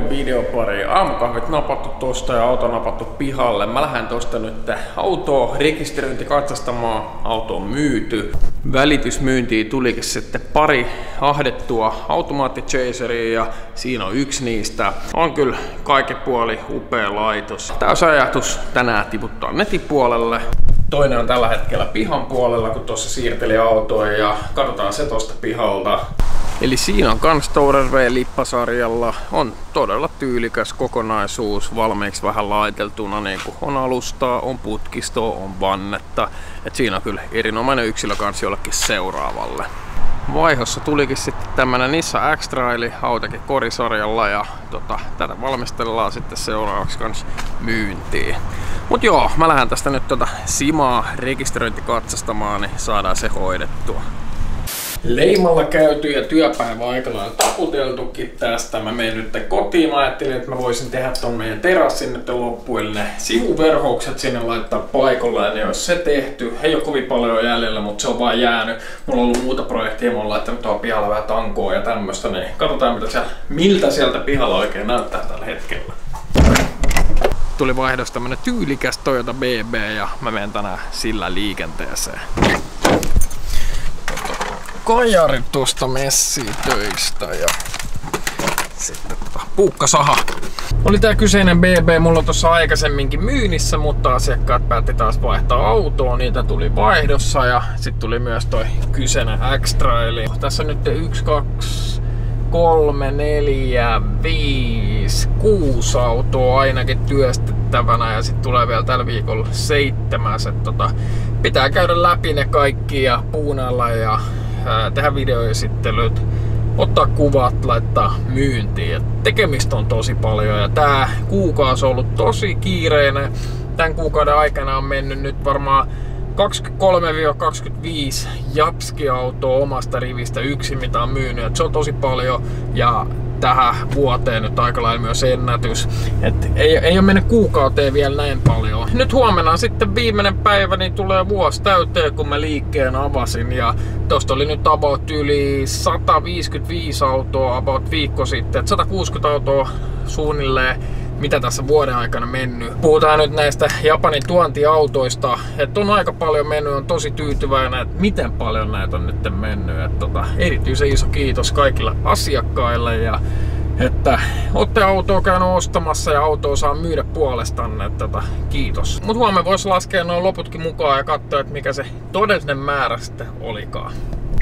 videopari. Aamukahvit napattu tosta ja auto napattu pihalle. Mä lähden tosta nyt autoa rekisteröinti katsastamaan. Auto on myyty. Välitysmyyntiin tulikin sitten pari ahdettua automaattichaseria ja siinä on yksi niistä. On kyllä kaiken puoli upea laitos. Täysajatus tänään tiputtaa netin puolelle. Toinen on tällä hetkellä pihan puolella, kun tuossa siirteli autoa ja katsotaan se tosta pihalta. Eli siinä on kans Tourer V-lippasarjalla. On todella tyylikäs kokonaisuus, valmiiksi vähän laiteltuna, niin kuin on alustaa, on putkistoa, on vannetta. Et siinä on kyllä erinomainen yksilö kans jollekin seuraavalle. Vaihossa tulikin sitten tämmönen Nissan X-Trail Autekin korisarjalla ja tätä valmistellaan sitten seuraavaksi kans myyntiin. Mut joo, mä lähden tästä nyt Simaa rekisteröinti katsastamaan, niin saadaan se hoidettua. Leimalla käyty ja työpäivä aikana on taputeltukin tästä. Mä menen nyt kotiin. Mä ajattelin, että mä voisin tehdä ton meidän terassin nyt loppuun, eli ne sivuverhoukset sinne laittaa paikolle, niin olisi se tehty. Ei ole kovin paljon jäljellä, mutta se on vaan jäänyt. Mulla on ollut muuta projektia, mä oon laittanut tuohon pihalla vähän tankoa ja tämmöstä, niin katsotaan miltä sieltä pihalla oikein näyttää tällä hetkellä. Tuli vaihdossa tämmönen tyylikäs Toyota BB ja mä menen tänään sillä liikenteeseen. Kajarit tuosta messitöistä ja sitten puukkasaha. Oli tää kyseinen BB mulla tuossa aikaisemminkin myynnissä, mutta asiakkaat päätti taas vaihtaa autoa, niitä tuli vaihdossa ja sitten tuli myös toi kyseinen X-Trail. Tässä on nyt 1, 2, 3, 4, 5, 6 autoa ainakin työstettävänä ja sitten tulee vielä tällä viikolla 7. Pitää käydä läpi ne kaikki ja puunailla ja tehdä videoesittelyt, ottaa kuvat, laittaa myyntiin. Et tekemistä on tosi paljon ja tää kuukausi on ollut tosi kiireinen. Tän kuukauden aikana on mennyt nyt varmaan 23-25 Japski-autoa omasta rivistä yksin, mitä on myynyt. Et se on tosi paljon ja tähän vuoteen nyt aika lailla myös ennätys. Et ei ole mennyt kuukauteen vielä näin paljon. Nyt huomenna sitten viimeinen päivä, niin tulee vuosi täyteen, kun mä liikkeen avasin. Ja tosta oli nyt about yli 155 autoa about viikko sitten. Et 160 autoa suunnilleen, mitä tässä vuoden aikana mennyt. Puhutaan nyt näistä Japanin tuontiautoista, että on aika paljon mennyt, on tosi tyytyväinen, että miten paljon näitä on nyt mennyt. Erityisen iso kiitos kaikille asiakkaille ja että olette autoa käynyt ostamassa ja autoa saa myydä puolestanne. Kiitos. Mut huomenna voisi laskea noin loputkin mukaan ja katsoa, että mikä se todellinen määrä sitten olikaan.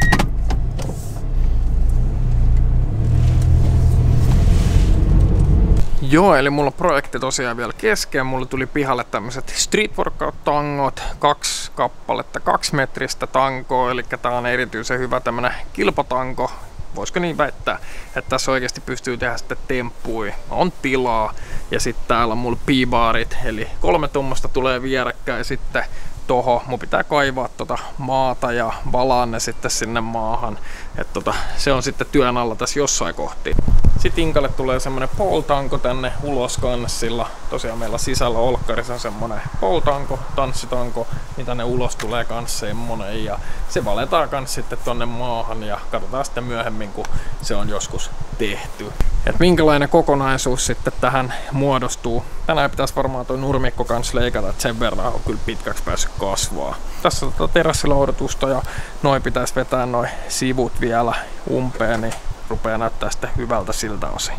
Joo, eli mulla on projekti tosiaan vielä kesken. Mulla tuli pihalle tämmöiset street workout-tangot, 2 kappaletta 2 metristä tankoa, eli tää on erityisen hyvä tämmönen kilpatanko. Voisiko niin väittää, että tässä oikeasti pystyy tehdä sitten temppui, on tilaa ja sitten täällä on mulla P-barit, eli 3 tuommoista tulee vierekkäin sitten toho. Mun pitää kaivaa maata ja valaa ne sitten sinne maahan. Se on sitten työn alla tässä jossain kohti. Sitten Inkalle tulee semmonen pole-tanko tänne ulos kanssilla. Tosiaan meillä sisällä olkkarissa on semmonen pole-tanko, tanssitanko, niin tänne ulos tulee kans semmonen. Ja se valetaan kans sitten tonne maahan ja katsotaan sitten myöhemmin, kun se on joskus tehty. Et minkälainen kokonaisuus sitten tähän muodostuu. Tänään pitäisi varmaan toi nurmikko kans leikata, että sen verran on kyllä pitkäksi päässyt kasvaa. Tässä on terassiloudutusta ja noin pitäisi vetää noin sivut vielä umpeen, niin rupeaa näyttää sitten hyvältä siltä osin.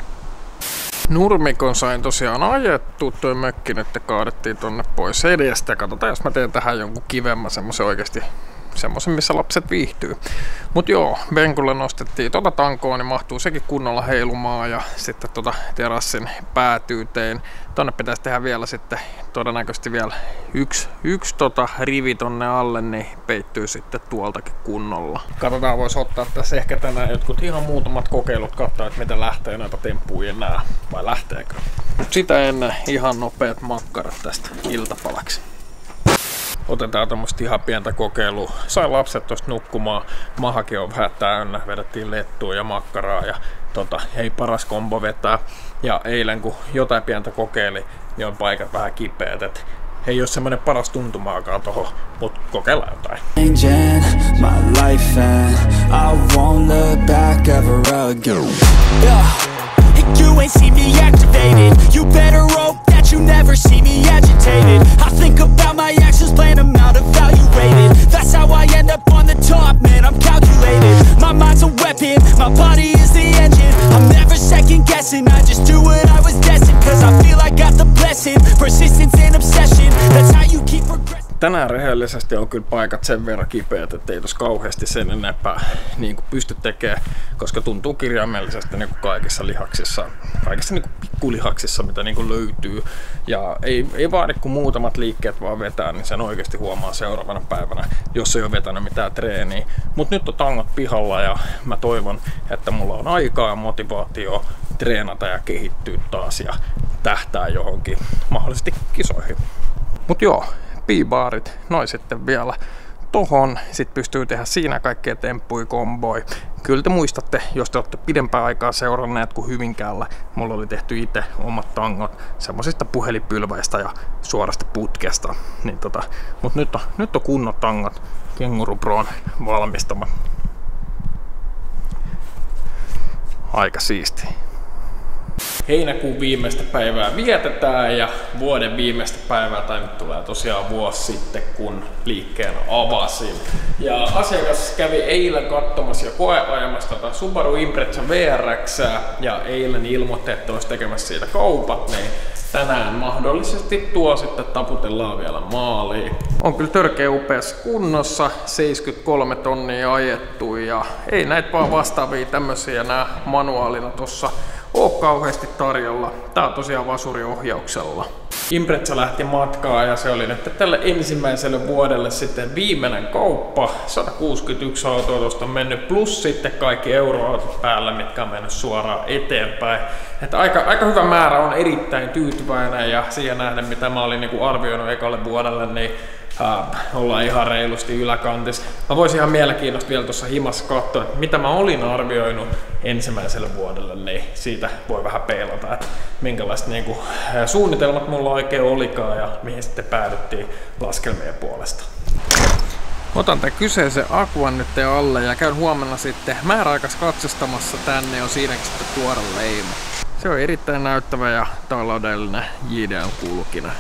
Nurmikon sain tosiaan ajettu, toi mökki nyt kaadettiin tonne pois edestä. Katsotaan, jos mä teen tähän jonkun kivemmän, semmosen oikeesti semmosen, missä lapset viihtyy. Mut joo, venkulle nostettiin tankoa, niin mahtuu sekin kunnolla heilumaan ja sitten terassin päätyyteen. Tonne pitäisi tehdä vielä sitten todennäköisesti vielä yksi rivi tonne alle, niin peittyy sitten tuoltakin kunnolla. Katsotaan, voisi ottaa tässä ehkä tänään jotkut ihan muutamat kokeilut, katsoa, että miten lähtee näitä temppuja enää, vai lähteekö. Mut sitä ennen ihan nopeat makkarat tästä iltapalaksi. Otetaan tämmöstä ihan pientä kokeilua. Sain lapset tosta nukkumaan. Mahakin on vähän täynnä. Vedettiin lettua ja makkaraa ja ei paras kombo vetää. Ja eilen kun jotain pientä kokeili, niin on paikat vähän kipeät. Et ei oo semmonen paras tuntumaakaan tohon, mut kokeillaan jotain. You ain't see me acting I was destined, cause I feel I got the blessing. Persistence and obsession, that's how you keep progressing. Tänään rehellisesti on kyllä paikat sen verran kipeät, että ei tos kauheasti sen enempää niin kuin pysty tekemään, koska tuntuu kirjaimellisesti niin kuin kaikissa lihaksissa, kaikissa niin kuin pikkulihaksissa, mitä niin kuin löytyy. Ja ei vaadi kuin muutamat liikkeet vaan vetää, niin sen oikeasti huomaa seuraavana päivänä, jos ei ole vetänyt mitään treeniä. Mutta nyt on tangot pihalla ja mä toivon, että mulla on aikaa ja motivaatio treenata ja kehittyä taas ja tähtää johonkin mahdollisesti kisoihin. Mut joo. P-baarit, noin sitten vielä tohon, sit pystyy tehdä siinä kaikkea temppui, komboi. Kyllä te muistatte, jos te olette pidempään aikaa seuranneet kuin Hyvinkäällä. Mulla oli tehty itse omat tangot semmosista puhelipylväistä ja suorasta putkesta. Niin mut nyt on kunnon tangot Kenguru Proon valmistama. Aika siisti. Heinäkuun viimeistä päivää vietetään ja vuoden viimeistä päivää, tai nyt tulee tosiaan vuosi sitten, kun liikkeen avasin. Ja asiakas kävi eilen katsomassa ja koeajamassa Subaru Impreza VRX ja eilen ilmoitti, että olisi tekemässä siitä kaupat, niin tänään mahdollisesti tuo sitten taputellaan vielä maaliin. On kyllä törkeä upeassa kunnossa, 73 tonnia ajettu ja ei näitä vaan vastaavia tämmösiä nää manuaalina tossa oo kauheasti tarjolla. Tää on tosiaan vasuriohjauksella. Impreza lähti matkaan ja se oli nyt tälle ensimmäiselle vuodelle sitten viimeinen kauppa. 161 autoa tuosta on mennyt plus sitten kaikki euroautot päällä, mitkä on mennyt suoraan eteenpäin. Että aika hyvä määrä, on erittäin tyytyväinen ja siihen nähden mitä mä olin niinku arvioinut ekalle vuodelle, niin ollaan ihan reilusti yläkantissa. Mä voisin ihan mielenkiinnosta vielä tuossa himassa katsoa, että mitä mä olin arvioinut ensimmäiselle vuodelle, niin siitä voi vähän peilata, että minkälaiset niinku suunnitelmat mulla oikein olikaan ja mihin sitten päädyttiin laskelmien puolesta. Otan tämän kyseisen Aquan nyt alle ja käyn huomenna sitten määräaikas katsastamassa tänne, on siinäkin sitten tuore leima. Se on erittäin näyttävä ja taloudellinen JDM kulkina.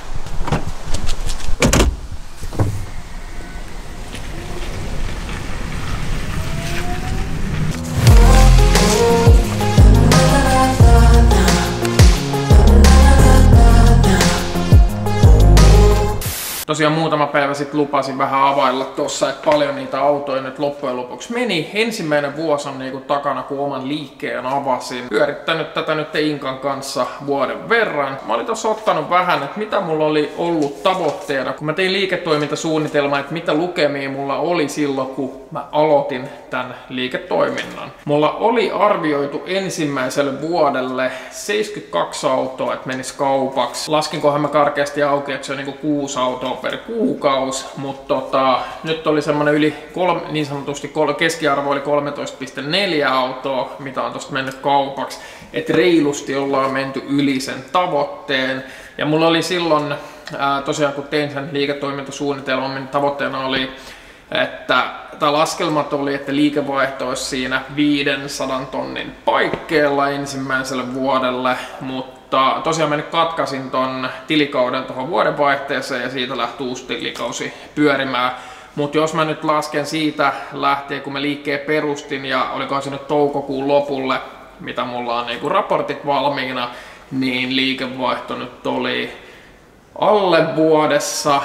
Tosiaan muutama päivä sitten lupasin vähän availla tossa, että paljon niitä autoja nyt loppujen lopuksi meni. Ensimmäinen vuosi on niinku takana, kun oman liikkeen avasin. Pyörittänyt tätä nyt Inkan kanssa vuoden verran. Mä olin tossa ottanut vähän, että mitä mulla oli ollut tavoitteena, kun mä tein liiketoimintasuunnitelmaa, että mitä lukemia mulla oli silloin, kun mä aloitin tämän liiketoiminnan. Mulla oli arvioitu ensimmäiselle vuodelle 72 autoa, että menis kaupaksi. Laskinkohan mä karkeasti auki, että se on niinku 6 autoa per kuukausi, mutta nyt oli semmonen niin sanotusti keskiarvo oli 13,4 autoa, mitä on tosta mennyt kaupaksi, että reilusti ollaan menty yli sen tavoitteen. Ja mulla oli silloin, tosiaan kun tein sen liiketoimintasuunnitelman, niin tavoitteena oli, että laskelmat oli, että liikevaihto olisi siinä 500 tonnin paikkeilla ensimmäiselle vuodelle, mutta tosiaan mä nyt katkasin ton tilikauden tuohon vuodenvaihteeseen ja siitä lähti uusi tilikausi pyörimään. Mutta jos mä nyt lasken siitä lähtien, kun mä liikkeen perustin ja olikohan se nyt toukokuun lopulle, mitä mulla on niinku raportit valmiina, niin liikevaihto nyt oli alle vuodessa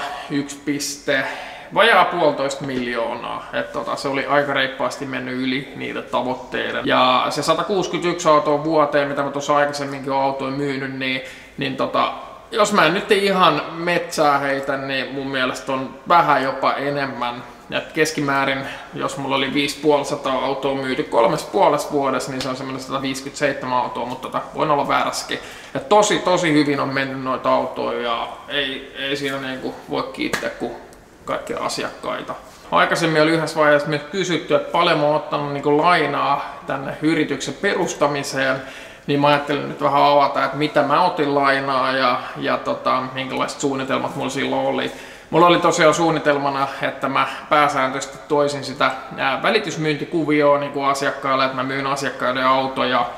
vajaa 1,5 miljoonaa. Se oli aika reippaasti mennyt yli niitä tavoitteiden. Ja se 161 autoa vuoteen, mitä mä tuossa aikaisemminkin olen autoja myynyt, niin jos mä en nyt ihan metsää heitä, niin mun mielestä on vähän jopa enemmän. Et keskimäärin, jos mulla oli 550 autoa myyty 3,5 vuodessa, niin se on semmoinen 157 autoa, mutta voin olla väärässäkin. Ja tosi hyvin on mennyt noita autoja ja ei siinä niinku voi kiittää kuin kaikkia asiakkaita. Aikaisemmin oli yhdessä vaiheessa myös kysytty, että paljon mä oon ottanut niinku lainaa tänne yrityksen perustamiseen, niin mä ajattelin nyt vähän avata, että mitä mä otin lainaa ja minkälaiset suunnitelmat mulla silloin oli. Mulla oli tosiaan suunnitelmana, että mä pääsääntöisesti toisin sitä välitysmyyntikuvioon niin kuin asiakkaille, että mä myyn asiakkaiden autoja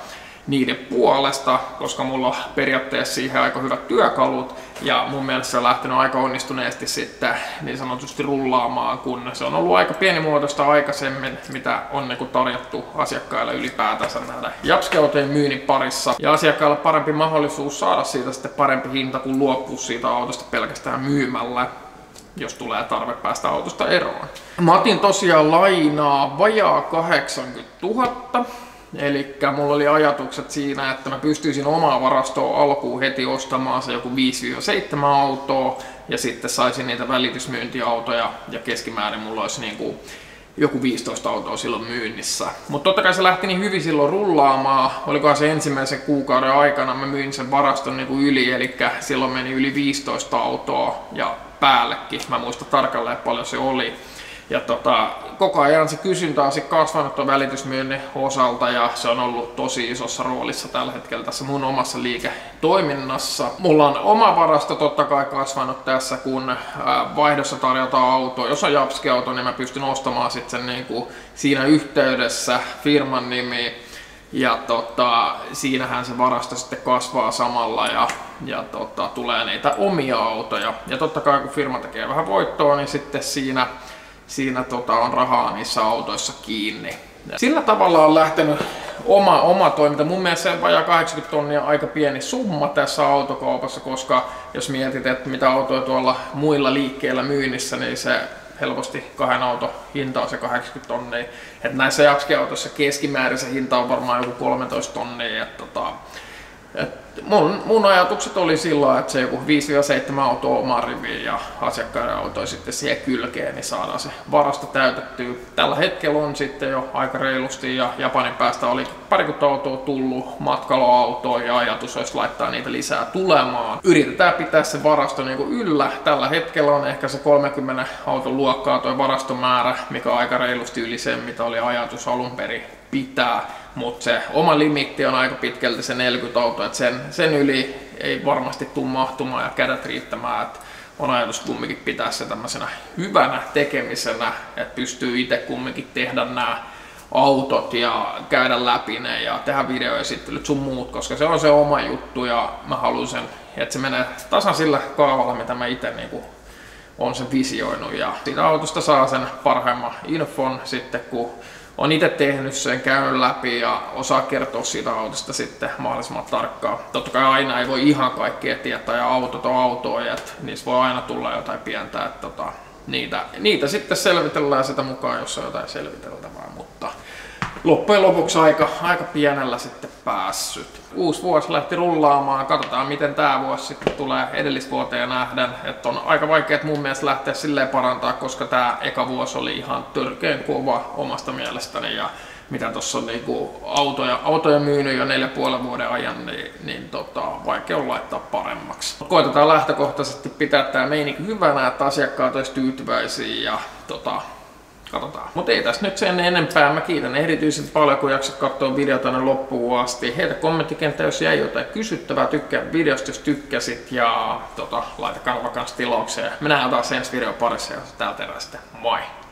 niiden puolesta, koska mulla on periaatteessa siihen aika hyvät työkalut ja mun mielestä se on lähtenyt aika onnistuneesti sitten niin sanotusti rullaamaan, kun se on ollut aika pienimuotoista aikaisemmin, mitä on niin kuin tarjottu asiakkaille ylipäätänsä nähdä japskeautojen myynnin parissa. Ja asiakkaille parempi mahdollisuus saada siitä sitten parempi hinta kuin luopua siitä autosta pelkästään myymällä, jos tulee tarve päästä autosta eroon. Mä otin tosiaan lainaa vajaa 80 000. Eli mulla oli ajatukset siinä, että mä pystyisin omaa varastoa alkuun heti ostamaan se joku 5-7 autoa ja sitten saisin niitä välitysmyyntiautoja ja keskimäärin mulla olisi niinku joku 15 autoa silloin myynnissä. Mutta totta kai se lähti niin hyvin silloin rullaamaan. Olikohan se ensimmäisen kuukauden aikana mä myin sen varaston niinku yli, eli silloin meni yli 15 autoa ja päällekin. Mä muistan tarkalleen paljon se oli. Ja koko ajan se kysyntä on kasvanut tuon välitysmyynnin osalta ja se on ollut tosi isossa roolissa tällä hetkellä tässä mun omassa liiketoiminnassa. Mulla on oma varasto totta kai kasvanut tässä, kun vaihdossa tarjotaan autoa. Jos on japski-auto, niin mä pystyn ostamaan sitten sen niinku siinä yhteydessä firman nimi. Ja siinähän se varasto sitten kasvaa samalla ja tulee niitä omia autoja. Ja totta kai kun firma tekee vähän voittoa, niin sitten siinä on rahaa niissä autoissa kiinni. Sillä tavalla on lähtenyt oma toiminta. Mun mielestä se vajaa 80 tonnia aika pieni summa tässä autokaupassa, koska jos mietit, että mitä autoja tuolla muilla liikkeillä myynnissä, niin se helposti 2 auton hinta on se 80 tonnia. Et näissä japski-autoissa keskimäärin se hinta on varmaan joku 13 tonnia. Mun ajatukset oli silloin, että se joku 5-7 autoa omaan riviin ja asiakkaiden autoja sitten siihen kylkeen, niin saadaan se varasto täytettyä. Tällä hetkellä on sitten jo aika reilusti ja Japanin päästä oli parikymmentä autoa tullut matkailuautoa ja ajatus olisi laittaa niitä lisää tulemaan. Yritetään pitää se varasto niin kuin yllä. Tällä hetkellä on ehkä se 30 auton luokkaa tuo varastomäärä, mikä on aika reilusti yli sen, mitä oli ajatus alun perin pitää. Mutta se oma limitti on aika pitkälti se 40 autoa, että sen yli ei varmasti tule mahtumaan ja kädet riittämään. Et on ajatus kumminkin pitää se tämmöisenä hyvänä tekemisenä, että pystyy itse kumminkin tehdä nämä autot ja käydä läpi ne ja tehdä videoesittelyt sun muut, koska se on se oma juttu ja mä haluan sen, että se menee tasan sillä kaavalla, mitä mä itse niinku on sen visioinut ja siitä autosta saa sen parhaimman infon sitten, kun on itse tehnyt sen, käynyt läpi ja osaa kertoa siitä autosta sitten mahdollisimman tarkkaan. Totta kai aina ei voi ihan kaikkea tietää ja autot on autoja, että niissä voi aina tulla jotain pientä, että niitä sitten selvitellään sitä mukaan, jos on jotain selviteltävää, mutta loppujen lopuksi aika pienellä sitten päässyt. Uusi vuosi lähti rullaamaan, katsotaan miten tämä vuosi sitten tulee edellisvuoteen nähden. Että on aika vaikea mun mielestä lähteä silleen parantaa, koska tämä eka vuosi oli ihan törkeän kova omasta mielestäni. Ja mitä tuossa on niinku autoja myynyt jo 4,5 vuoden ajan, niin vaikea on laittaa paremmaksi. Koitetaan lähtökohtaisesti pitää tämä meininki hyvänä, että asiakkaat olisivat tyytyväisiä ja katsotaan. Mutta ei tässä nyt sen enempää. Mä kiitän erityisen paljon, kun jaksat katsoa videota tänne loppuun asti. Heitä kommenttikenttä, jos jäi jotain kysyttävää. Tykkää videosta, jos tykkäsit. Ja laita kanava kanssa tilaukseen. Me nähdään taas ensi videon parissa ja täältä erää sitten. Moi!